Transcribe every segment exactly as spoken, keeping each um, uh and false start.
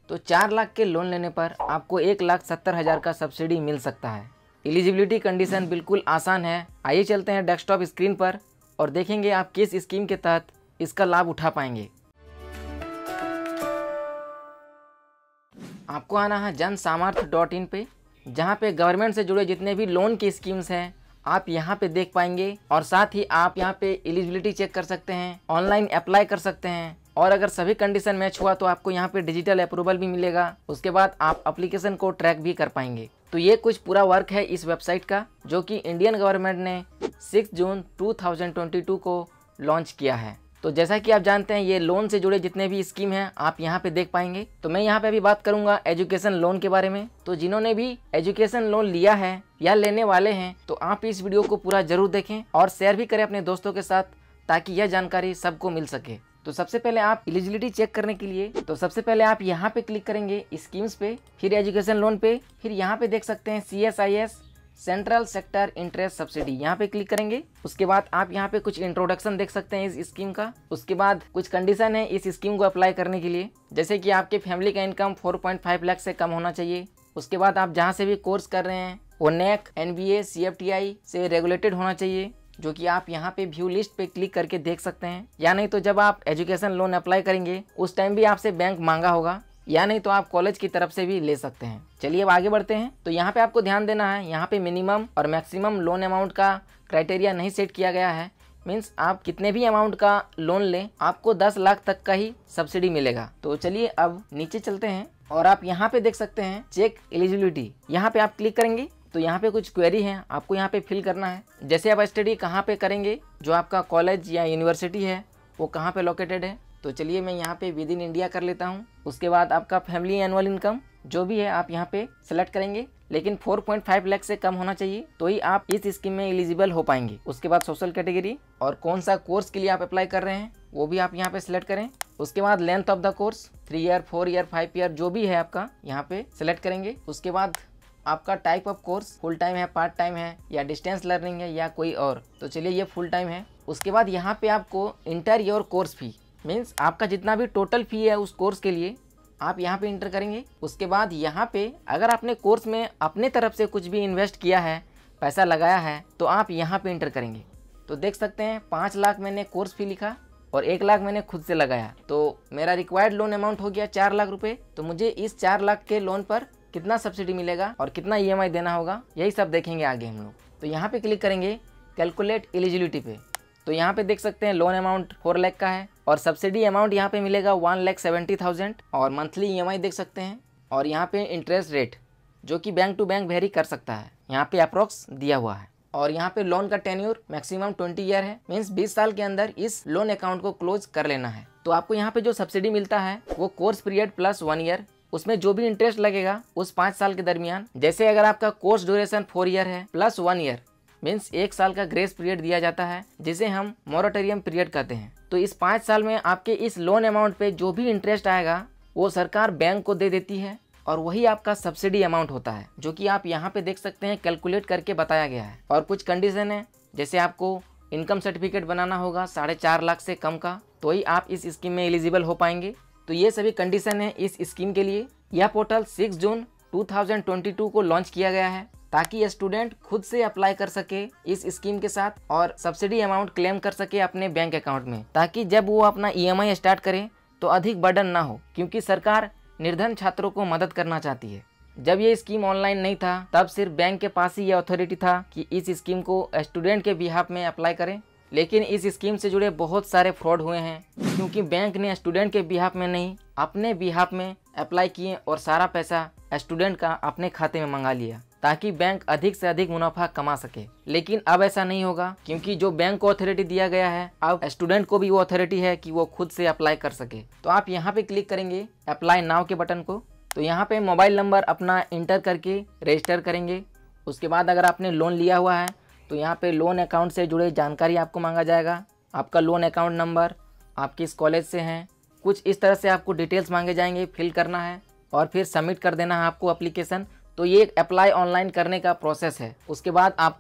तो चार लाख के लोन लेने पर आपको एक लाख सत्तर हज़ार का सब्सिडी मिल सकता है। एलिजिबिलिटी कंडीशन बिल्कुल आसान है। आइए चलते हैं डेस्कटॉप स्क्रीन पर और देखेंगे आप किस स्कीम के तहत इसका लाभ उठा पाएंगे। आपको आना है जन सामर्थ्य डॉट इन पे, जहाँ पे गवर्नमेंट से जुड़े जितने भी लोन की स्कीम्स हैं आप यहाँ पे देख पाएंगे और साथ ही आप यहाँ पे एलिजिबिलिटी चेक कर सकते हैं, ऑनलाइन अप्लाई कर सकते हैं और अगर सभी कंडीशन मैच हुआ तो आपको यहाँ पे डिजिटल अप्रूवल भी मिलेगा। उसके बाद आप एप्लीकेशन को ट्रैक भी कर पाएंगे। तो ये कुछ पूरा वर्क है इस वेबसाइट का, जो कि इंडियन गवर्नमेंट ने छह जून दो हज़ार बाईस को लॉन्च किया है। तो जैसा कि आप जानते हैं ये लोन से जुड़े जितने भी स्कीम हैं आप यहाँ पे देख पाएंगे। तो मैं यहाँ पे अभी बात करूंगा एजुकेशन लोन के बारे में। तो जिन्होंने भी एजुकेशन लोन लिया है या लेने वाले हैं तो आप इस वीडियो को पूरा जरूर देखें और शेयर भी करें अपने दोस्तों के साथ, ताकि यह जानकारी सबको मिल सके। तो सबसे पहले आप एलिजिबिलिटी चेक करने के लिए तो सबसे पहले आप यहाँ पे क्लिक करेंगे स्कीम्स पे, फिर एजुकेशन लोन पे, फिर यहाँ पे देख सकते हैं C S I S central sector interest subsidy, यहाँ पे क्लिक करेंगे। उसके बाद आप यहाँ पे कुछ इंट्रोडक्शन देख सकते हैं इस स्कीम का। उसके बाद कुछ कंडीशन है इस स्कीम को अप्लाई करने के लिए, जैसे कि आपके फैमिली का इनकम चार पॉइंट पाँच लाख से कम होना चाहिए। उसके बाद आप जहाँ से भी कोर्स कर रहे हैं वो NAAC, N B A, C F T I से रेगुलेटेड होना चाहिए, जो कि आप यहाँ पे व्यू लिस्ट पे क्लिक करके देख सकते हैं। या नहीं तो जब आप एजुकेशन लोन अप्लाई करेंगे उस टाइम भी आपसे बैंक मांगा होगा, या नहीं तो आप कॉलेज की तरफ से भी ले सकते हैं। चलिए अब आगे बढ़ते हैं। तो यहाँ पे आपको ध्यान देना है, यहाँ पे मिनिमम और मैक्सिमम लोन अमाउंट का क्राइटेरिया नहीं सेट किया गया है। मीन्स आप कितने भी अमाउंट का लोन लें आपको दस लाख तक का ही सब्सिडी मिलेगा। तो चलिए अब नीचे चलते हैं और आप यहाँ पे देख सकते हैं चेक एलिजिबिलिटी, यहाँ पे आप क्लिक करेंगे तो यहाँ पे कुछ क्वेरी है आपको यहाँ पे फिल करना है। जैसे आप स्टडी कहाँ पे करेंगे, जो आपका कॉलेज या यूनिवर्सिटी है वो कहाँ पे लोकेटेड है। तो चलिए मैं यहाँ पे विद इन इंडिया कर लेता हूँ। उसके बाद आपका फैमिली एनुअल इनकम जो भी है आप यहाँ पे सेलेक्ट करेंगे, लेकिन चार पॉइंट पाँच लाख से कम होना चाहिए तो ही आप इस स्कीम में एलिजिबल हो पाएंगे। उसके बाद सोशल कैटेगरी और कौन सा कोर्स के लिए आप अप्लाई कर रहे हैं वो भी आप यहाँ पे सिलेक्ट करें। उसके बाद length of the course three year, four year, five year जो भी है आपका यहाँ पे सिलेक्ट करेंगे। उसके बाद आपका type of course full time है, पार्ट टाइम है या डिस्टेंस लर्निंग है या कोई और। तो चलिए ये फुल टाइम है। उसके बाद यहाँ पे आपको enter your course fee, means आपका जितना भी टोटल फी है उस कोर्स के लिए आप यहाँ पे इंटर करेंगे। उसके बाद यहाँ पे अगर आपने कोर्स में अपने तरफ से कुछ भी इन्वेस्ट किया है, पैसा लगाया है, तो आप यहाँ पे इंटर करेंगे। तो देख सकते हैं पाँच लाख मैंने कोर्स फी लिखा और एक लाख मैंने खुद से लगाया, तो मेरा रिक्वायर्ड लोन अमाउंट हो गया चार लाख रुपए। तो मुझे इस चार लाख के लोन पर कितना सब्सिडी मिलेगा और कितना ई एम आई देना होगा, यही सब देखेंगे आगे हम लोग। तो यहाँ पे क्लिक करेंगे कैलकुलेट एलिजिबिलिटी पे। तो यहाँ पे देख सकते हैं लोन अमाउंट फोर लाख का है और सब्सिडी अमाउंट यहाँ पे मिलेगा वन लाख सेवेंटी थाउजेंड और मंथली ई एम आई देख सकते हैं। और यहाँ पे इंटरेस्ट रेट जो कि बैंक टू बैंक वेरी कर सकता है, यहाँ पे अप्रोक्स दिया हुआ है। और यहाँ पे लोन का टेन्योर मैक्सिमम ट्वेंटी ईयर है, मीन्स बीस साल के अंदर इस लोन अकाउंट को क्लोज कर लेना है। तो आपको यहाँ पे जो सब्सिडी मिलता है वो course period plus one year, उसमें जो भी इंटरेस्ट लगेगा उस पाँच साल के दरमियान। जैसे अगर आपका कोर्स ड्यूरेशन फोर ईयर है प्लस वन ईयर, मीन्स एक साल का ग्रेस पीरियड दिया जाता है जिसे हम मोरेटोरियम पीरियड कहते हैं। तो इस पाँच साल में आपके इस लोन अमाउंट पे जो भी इंटरेस्ट आएगा वो सरकार बैंक को दे देती है और वही आपका सब्सिडी अमाउंट होता है, जो कि आप यहाँ पे देख सकते हैं कैलकुलेट करके बताया गया है। और कुछ कंडीशन है, जैसे आपको इनकम सर्टिफिकेट बनाना होगा साढ़े चार लाख से कम का, तो ही आप इस स्कीम में एलिजिबल हो पाएंगे। तो ये सभी कंडीशन है इस स्कीम के लिए। यह पोर्टल छह जून दो हज़ार बाईस को लॉन्च किया गया है ताकि स्टूडेंट खुद से अप्लाई कर सके इस स्कीम के साथ और सब्सिडी अमाउंट क्लेम कर सके अपने बैंक अकाउंट में, ताकि जब वो अपना ई एम आई स्टार्ट करे तो अधिक बर्डन ना हो, क्योंकि सरकार निर्धन छात्रों को मदद करना चाहती है। जब ये स्कीम ऑनलाइन नहीं था तब सिर्फ बैंक के पास ही ये अथॉरिटी था कि इस स्कीम को स्टूडेंट के बिहाफ में अप्लाई करें, लेकिन इस स्कीम से जुड़े बहुत सारे फ्रॉड हुए हैं, क्योंकि बैंक ने स्टूडेंट के बिहाफ में नहीं अपने बिहाफ में अप्लाई किए और सारा पैसा स्टूडेंट का अपने खाते में मंगा लिया ताकि बैंक अधिक से अधिक मुनाफा कमा सके। लेकिन अब ऐसा नहीं होगा, क्योंकि जो बैंक को अथॉरिटी दिया गया है अब स्टूडेंट को भी वो अथॉरिटी है कि वो खुद से अप्लाई कर सके। तो आप यहाँ पे क्लिक करेंगे अप्लाई नाउ के बटन को। तो यहाँ पे मोबाइल नंबर अपना इंटर करके रजिस्टर करेंगे। उसके बाद अगर आपने लोन लिया हुआ है तो यहाँ पे लोन अकाउंट से जुड़े जानकारी आपको मांगा जाएगा, आपका लोन अकाउंट नंबर, आप किस कॉलेज से हैं, कुछ इस तरह से आपको डिटेल्स मांगे जाएंगे, फिल करना है और फिर सबमिट कर देना है आपको एप्लीकेशन। तो ये एक अप्लाई ऑनलाइन करने का प्रोसेस है। उसके बाद आपको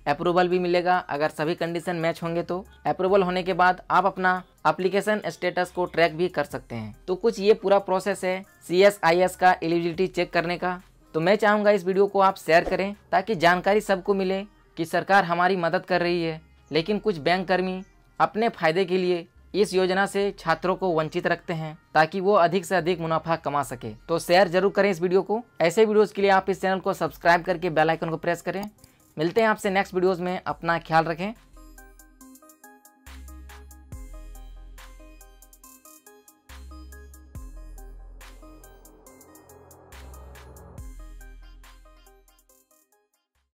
अप्रूवल भी मिलेगा अगर सभी कंडीशन मैच होंगे तो। अप्रूवल होने के बाद आप अपना एप्लीकेशन स्टेटस को ट्रैक भी कर सकते हैं। तो कुछ ये पूरा प्रोसेस है सी एस आई एस का एलिजिबिलिटी चेक करने का। तो मैं चाहूँगा इस वीडियो को आप शेयर करें ताकि जानकारी सबको मिले कि सरकार हमारी मदद कर रही है, लेकिन कुछ बैंक कर्मी अपने फायदे के लिए इस योजना से छात्रों को वंचित रखते हैं ताकि वो अधिक से अधिक मुनाफा कमा सके। तो शेयर जरूर करें इस वीडियो को। ऐसे वीडियोस के लिए आप इस चैनल को सब्सक्राइब करके बेल आइकन को प्रेस करें। मिलते हैं आपसे नेक्स्ट वीडियोस में। अपना ख्याल रखें।